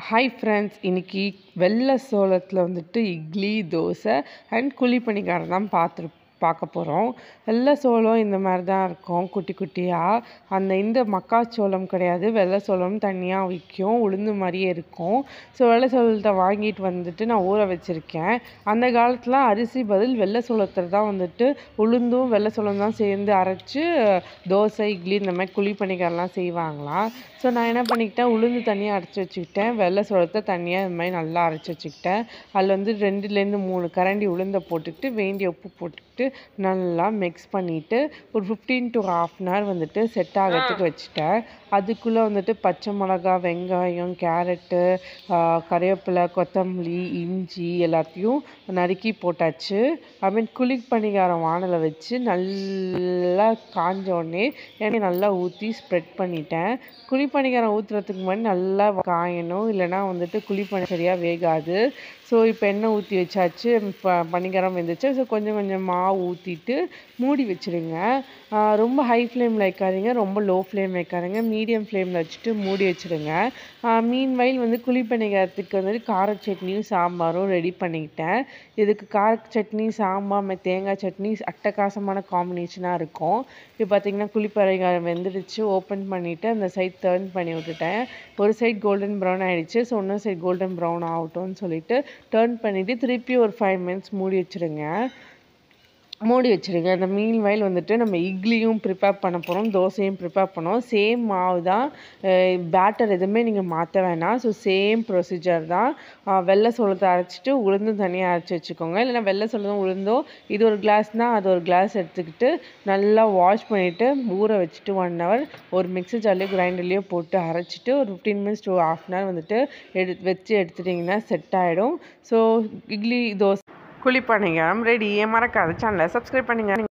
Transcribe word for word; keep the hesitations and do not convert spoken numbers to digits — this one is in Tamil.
ஹாய் ஃப்ரெண்ட்ஸ், இன்னைக்கு வெள்ளை சோளத்தில் வந்துட்டு இட்லி, தோசை அண்ட் குழி பணியாரம் தான் பார்த்து பார்க்க போகிறோம். வெள்ளை சோளம் இந்த மாதிரி தான் இருக்கும், குட்டி குட்டியாக. அந்த இந்த மக்காச்சோளம் கிடையாது, வெள்ளை சோளம் தனியாக விற்கும், உளுந்து மாதிரியே இருக்கும். ஸோ வெள்ளை சோளத்தை வாங்கிட்டு வந்துட்டு நான் ஊற வச்சுருக்கேன். அந்த காலத்தில் அரிசி பதில் வெள்ளை சோளத்தில் தான் வந்துட்டு உளுந்தும் வெள்ளை சோளம் தான் சேர்ந்து அரைச்சி தோசை, இட்லி இந்த மாதிரி குழி பணியாரம்லாம் செய்வாங்களாம். ஸோ நான் என்ன பண்ணிக்கிட்டேன், உளுந்து தனியாக அரைச்சி வச்சுக்கிட்டேன், வெள்ளை சோளத்தை தனியாக இது மாதிரி நல்லா அரைச்சி வச்சுக்கிட்டேன். அதில் வந்து ரெண்டுலேருந்து மூணு கரண்டி உளுந்தை போட்டுக்கிட்டு வேண்டிய உப்பு போட்டுக்கிட்டு நல்லா மிக்ஸ் பண்ணிவிட்டு ஒரு fifteen to half an hour வந்துட்டு செட் ஆகிறதுக்கு வச்சுட்டேன். அதுக்குள்ளே வந்துட்டு பச்சை மிளகா, வெங்காயம், கேரட்டு, கறிவேப்பிலை, கொத்தமல்லி, இஞ்சி எல்லாத்தையும் நறுக்கி போட்டாச்சு. அதுமாதிரி குழி பணியாரம் வானலை வச்சு நல்லா காஞ்ச உடனே எண்ணெய் நல்லா ஊற்றி ஸ்ப்ரெட் பண்ணிட்டேன். குழி பணியாரம் ஊற்றுறதுக்கு முன்னாடி நல்லா காயணும், இல்லைனா வந்துட்டு குழி பணி சரியாக வேகாது. ஸோ இப்போ எண்ணெய் ஊற்றி வச்சாச்சு, ப பணியாரம் வெந்துச்சு. ஸோ கொஞ்சம் கொஞ்சம் மாவு ஊற்றிட்டு மூடி வச்சுருங்க. ரொம்ப ஹை ஃப்ளேமில் வைக்காதீங்க, ரொம்ப லோ ஃப்ளேம் வைக்காதீங்க, மீடியம் ஃப்ளேமில் வச்சுட்டு மூடி வச்சுருங்க. மீன் வயல் வந்து குழி பணியாரத்துக்கு வந்துட்டு கார சட்னியும் சாம்பாரும் ரெடி பண்ணிக்கிட்டேன். இதுக்கு கார சட்னி, சாம்பார், தேங்காய் சட்னி அட்டகாசமான காம்பினேஷனாக இருக்கும். இப்போ பார்த்திங்கன்னா குழி பணியாரம் வெந்துடுச்சு. ஓப்பன் பண்ணிவிட்டு அந்த சைட் டர்ன் பண்ணி விட்டுட்டேன். ஒரு சைட் கோல்டன் ப்ரௌன் ஆகிடுச்சு. ஸோ இன்னொரு சைட் கோல்டன் ப்ரௌன் ஆகட்டும்னு சொல்லிட்டு டர்ன் பண்ணிவிட்டு திருப்பி ஒரு ஃபைவ் மினிட்ஸ் மூடி வச்சுருங்க மூடி வச்சுருங்க. அந்த மீன் வயல் வந்துட்டு நம்ம இட்லியும் ப்ரிப்பேர் பண்ண போகிறோம், தோசையும் ப்ரிப்பேர் பண்ணோம். சேம் மாவு தான், பேட்டர் எதுவுமே நீங்கள் மாற்ற வேணாம். ஸோ சேம் ப்ரொசீஜர் தான். வெள்ளை சோளத்தை அரைச்சிட்டு உளுந்தும் தனியாக அரைச்சி வச்சுக்கோங்க. இல்லைனா வெள்ளை சோளம் உளுந்தும் இது ஒரு கிளாஸ்னால் அது ஒரு கிளாஸ் எடுத்துக்கிட்டு நல்லா வாஷ் பண்ணிவிட்டு ஊற வச்சுட்டு ஒன் ஹவர் ஒரு மிக்ஸி ஜார்லேயோ கிரைண்டர்லேயோ போட்டு அரைச்சிட்டு ஒரு fifteen minutes to half an hour வந்துட்டு எடு வச்சு எடுத்துட்டிங்கன்னா செட் ஆகிடும். ஸோ இட்லி, தோசை, குழி பணியாரம் ரெடி. மறக்காத சேனலை சப்ஸ்கிரைப் பண்ணுங்க.